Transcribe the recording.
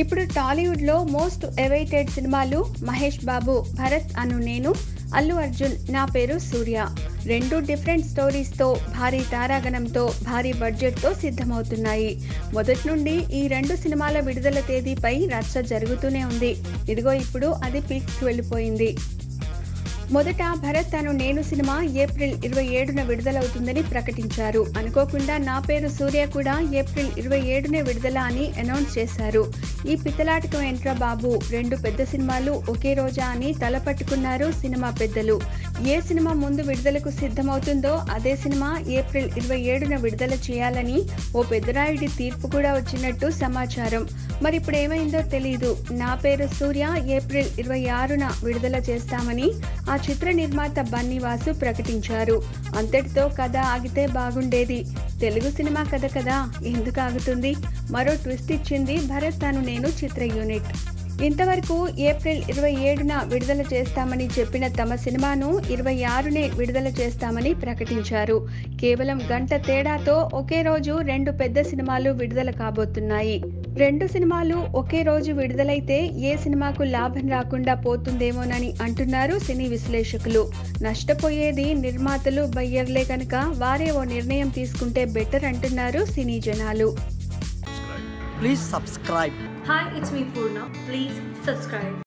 ఇప్పుడు టాలీవుడ్లో most awaited సినిమాలు మహేష్ బాబు భరత్ అను నేను, అల్లు అర్జున్ నా పేరు సూర్య. రెండు డిఫరెంట్ స్టోరీస్తో, భారీ తారాగణంతో, భారీ బడ్జెట్తో సిద్ధమవుతున్నాయి. మొదటి నుండి ఈ రెండు సినిమాల విడుదల తేదీపై రచ్చ జరుగుతూనే ఉంది. ఇదిగో ఇప్పుడు అది పీక్స్కి వెళ్ళిపోయింది. మొదట భరత్ అను నేను సినిమా ఏప్రిల్ 27న విడుదలవుతుందని ప్రకటించారు. అనుకోకుండా నా పేరు సూర్య కూడా ఏప్రిల్ 27నే విడుదల అని అనౌన్స్ చేశారు. ఈ పిత్తలాటకం ఏంట్రా బాబు, రెండు పెద్ద సినిమాలు ఒకే రోజా అని తలపట్టుకున్నారు సినిమా పెద్దలు. ఏ సినిమా ముందు విడుదలకు సిద్ధమవుతుందో అదే సినిమా ఏప్రిల్ 27న విడుదల చేయాలని ఓ పెద్దరాయుడి తీర్పు కూడా వచ్చినట్టు సమాచారం. మరి ఇప్పుడు ఏమైందో తెలీదు. నా పేరు సూర్య ఏప్రిల్ 26న విడుదల చేస్తామని ఆ చిత్ర నిర్మాత బన్నీవాసు ప్రకటించారు. అంతటితో కథ ఆగితే బాగుండేది. తెలుగు సినిమా కథ కదా, ఎందుకు ఆగుతుంది? మరో ట్విస్ట్ ఇచ్చింది భరత్ అను నేను చిత్ర యూనిట్. ఇంతవరకు ఏప్రిల్ 27న విడుదల చేస్తామని చెప్పిన తమ సినిమాను 26నే విడుదల చేస్తామని ప్రకటించారు. కేవలం గంట తేడాతో ఒకే రోజు రెండు పెద్ద సినిమాలు విడుదల కాబోతున్నాయి. రెండు సినిమాలు ఒకే రోజు విడుదలైతే ఏ సినిమాకు లాభం రాకుండా పోతుందేమోనని అంటున్నారు సినీ విశ్లేషకులు. నష్టపోయేది నిర్మాతలు, బయ్యర్లే కనుక వారే ఓ నిర్ణయం తీసుకుంటే బెటర్ అంటున్నారు సినీ జనాలు. Please subscribe. Hi, it's me Purna. Please subscribe.